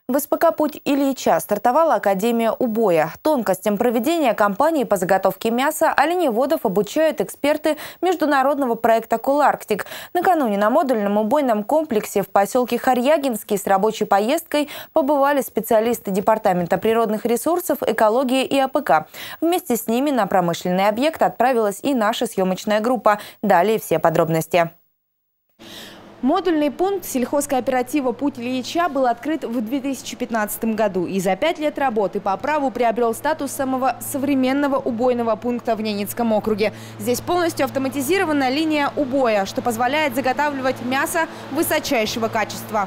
В СПК «Путь Ильича» стартовала Академия убоя. Тонкостям проведения кампании по заготовке мяса оленеводов обучают эксперты международного проекта «Коларктик». Накануне на модульном убойном комплексе в поселке Харьягинский с рабочей поездкой побывали специалисты Департамента природных ресурсов, экологии и АПК. Вместе с ними на промышленный объект отправилась и наша съемочная группа. Далее все подробности. Модульный пункт сельхозкооператива «Путь Ильича» был открыт в 2015 году и за 5 лет работы по праву приобрел статус самого современного убойного пункта в Ненецком округе. Здесь полностью автоматизирована линия убоя, что позволяет заготавливать мясо высочайшего качества.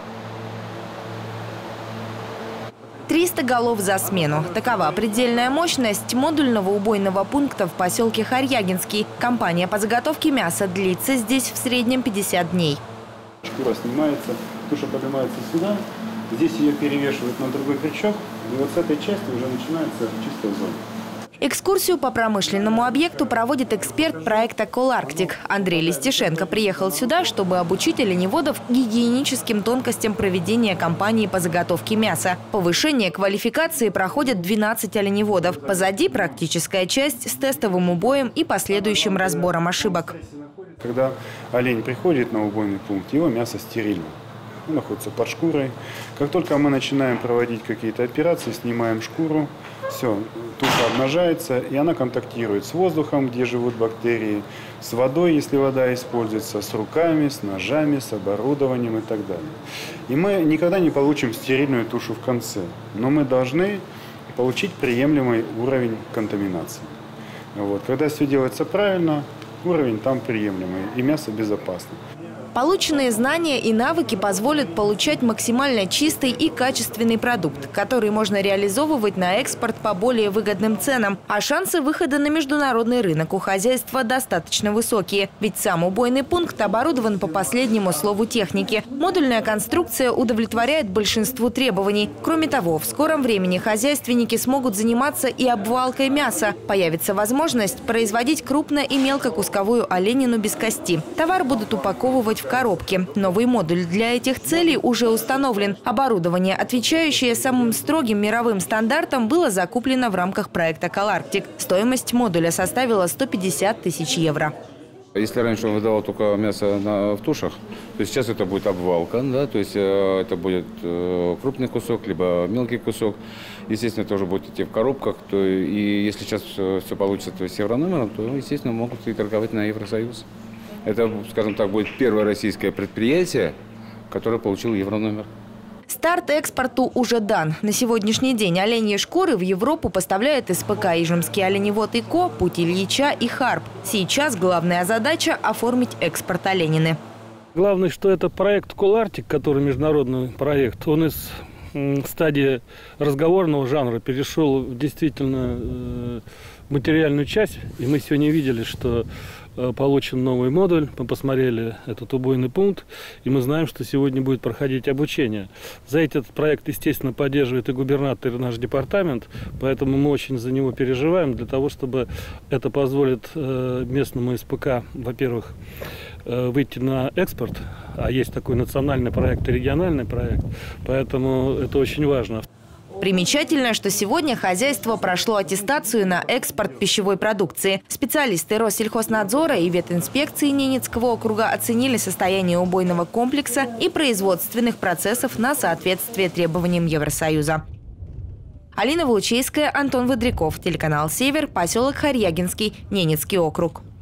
300 голов за смену. Такова предельная мощность модульного убойного пункта в поселке Харьягинский. Кампания по заготовке мяса длится здесь в среднем 50 дней. Шкура снимается, туша поднимается сюда, здесь ее перевешивают на другой крючок, и вот с этой части уже начинается чистая зона. Экскурсию по промышленному объекту проводит эксперт проекта «Коларктик». Андрей Листишенко приехал сюда, чтобы обучить оленеводов гигиеническим тонкостям проведения кампании по заготовке мяса. Повышение квалификации проходят 12 оленеводов. Позади практическая часть с тестовым убоем и последующим разбором ошибок. Когда олень приходит на убойный пункт, его мясо стерильно. Он находится под шкурой. Как только мы начинаем проводить какие-то операции, снимаем шкуру, все, туша обнажается, и она контактирует с воздухом, где живут бактерии, с водой, если вода используется, с руками, с ножами, с оборудованием и так далее. И мы никогда не получим стерильную тушу в конце, но мы должны получить приемлемый уровень контаминации. Вот. Когда все делается правильно, уровень там приемлемый и мясо безопасно. Полученные знания и навыки позволят получать максимально чистый и качественный продукт, который можно реализовывать на экспорт по более выгодным ценам. А шансы выхода на международный рынок у хозяйства достаточно высокие. Ведь сам убойный пункт оборудован по последнему слову техники. Модульная конструкция удовлетворяет большинству требований. Кроме того, в скором времени хозяйственники смогут заниматься и обвалкой мяса. Появится возможность производить крупно- и мелкокусковую оленину без кости. Товар будут упаковывать в коробке. Новый модуль для этих целей уже установлен. Оборудование, отвечающее самым строгим мировым стандартам, было закуплено в рамках проекта «Коларктик». Стоимость модуля составила 150 тысяч евро. Если раньше он выдавал только мясо в тушах, то сейчас это будет обвалка, да, то есть это будет крупный кусок, либо мелкий кусок. Естественно, это уже будет идти в коробках. И если сейчас все получится, то есть еврономером, то, естественно, могут и торговать на Евросоюз. Это, скажем так, будет первое российское предприятие, которое получило еврономер. Старт экспорту уже дан. На сегодняшний день оленьи шкуры в Европу поставляет СПК «Ижемский оленевод и Ко», «Путь Ильича» и «Харп». Сейчас главная задача – оформить экспорт оленины. Главное, что это проект «Коларктик», который международный проект, он из стадии разговорного жанра перешел в действительно материальную часть. И мы сегодня видели, что получен новый модуль, мы посмотрели этот убойный пункт, и мы знаем, что сегодня будет проходить обучение. За этот проект, естественно, поддерживает и губернатор, и наш департамент, поэтому мы очень за него переживаем, для того, чтобы это позволит местному СПК, во-первых, выйти на экспорт, а есть такой национальный проект и региональный проект, поэтому это очень важно. Примечательно, что сегодня хозяйство прошло аттестацию на экспорт пищевой продукции. Специалисты Россельхознадзора и ветинспекции Ненецкого округа оценили состояние убойного комплекса и производственных процессов на соответствие требованиям Евросоюза. Алина Волчейская, Антон Водряков, телеканал «Север», поселок Харьягинский, Ненецкий округ.